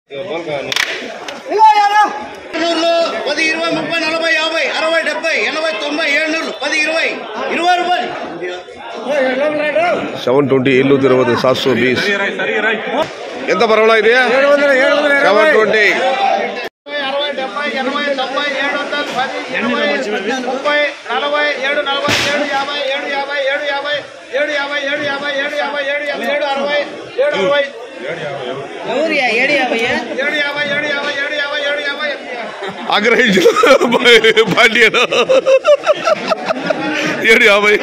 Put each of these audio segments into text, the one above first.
10, 20, 30, 40, 50, 60, 70, 80, 90, 10, 20, 20 720 720 720 ఎంత పర్వాలా ఇది 720 ఆగ్రహించిన బాల్యన 750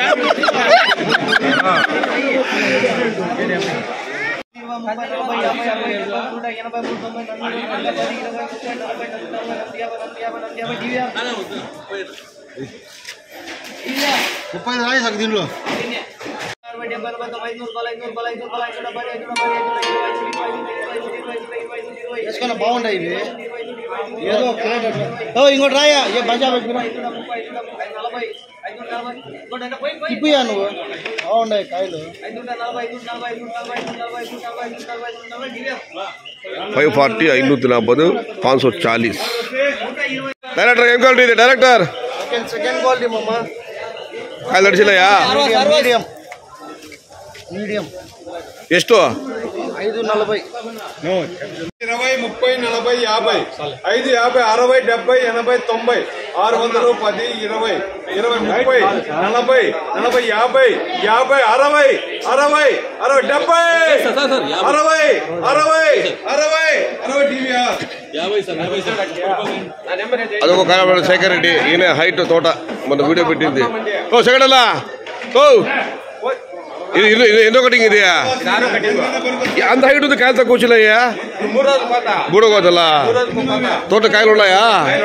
బాగుంటాయి ఇవి ఏదో ఇంకోటి రాయా ఏ బజా ఇప్పుయా నువ్వు బాగుంటాయి కాయలు 540 540 540 డైరెక్టర్ ఏం క్వాలిటీ ఇది డైరెక్టర్ సెకండ్ క్వాలిటీ మమ్మా కాయలు నడిచినాయా మీడియం ಎಷ್ಟು 540 20 30 40 50 5 50 60 70 80 90 600 10 20 20 30 40 40 50 50 60 అదొక కాయలు శేఖర్ రెడ్డి ఈయన హైట్ తోట మన వీడియో పెట్టింది ఓ సెకండ్ అలా ఓ ఇది ఎన్నో కటింగ్ ఇది అంత హైట్ ఉంది కాయలు తక్కువ వచ్చినాయా 3 కోతలా తోట కాయలు ఉన్నాయా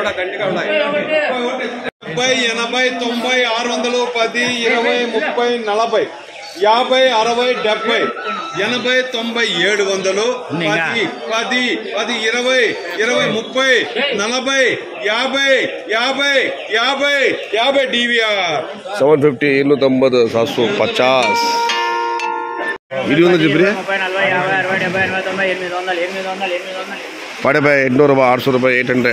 70 80 90 600 10 20 30 40 50 60 70 80 90 700 10 10 10 20 20 30 40 50 50 50 DVR 750 790 750 ఇది ఉంది జిబ్రి 30 40 50 60 70 80 90 800 800 800 800 800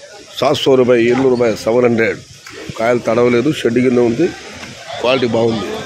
700 700 700 కాయలు తడవలేదు షెడ్ కింద ఉంది క్వాలిటీ బాగుంది